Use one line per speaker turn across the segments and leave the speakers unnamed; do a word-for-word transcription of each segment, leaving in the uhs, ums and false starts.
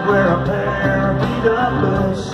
wear a pair of beat-up boots.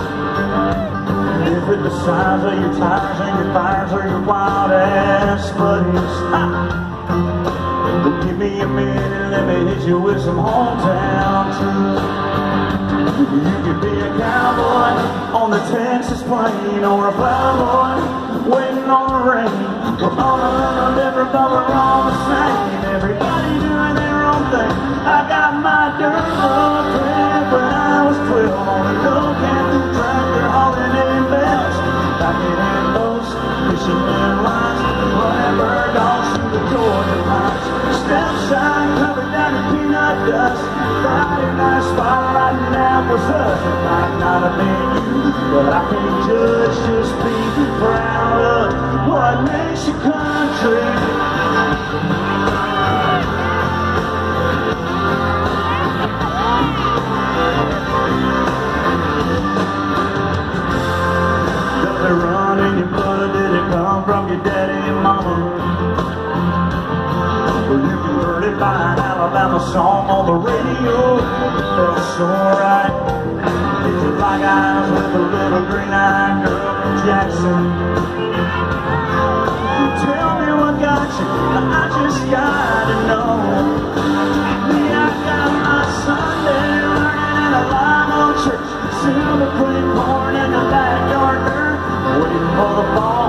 If it's the size of your tires and your fires or your wild-ass buddies, ha! Well, give me a minute and let me hit you with some hometown truth. You could be a cowboy on the Texas plain, or a plowboy waiting on the rain. We're all a little different, but we're all the same. Everybody doing their own thing. I got my dirt road trip when I was twelve on a little camping tractor hauling in bells, knocking in boats, fishing in lines, running bird dogs through the Georgia pines. Step sign covered down in peanut dust. Friday night spotlighting out was us. It might not have been you, but I can't judge. Just be proud of what makes your country. Does it run in your blood? Did it come from your daddy and mama? Or you can heard it by an Alabama song on the radio. It felt so right. It's your black eyes with a little green-eyed girl from Jackson. Tell me what got you, I just gotta know. Yeah, I got my Sunday learning at a Lime Oak church, silver cream corn in the backyard dirt, waiting for the fall.